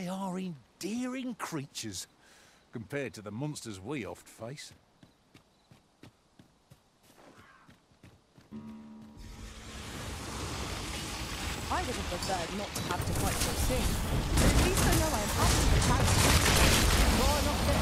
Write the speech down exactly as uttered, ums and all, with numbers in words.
They are endearing creatures, compared to the monsters we oft face. I would have preferred not to have to fight so soon, but at least I know I am up to the challenge. More enough than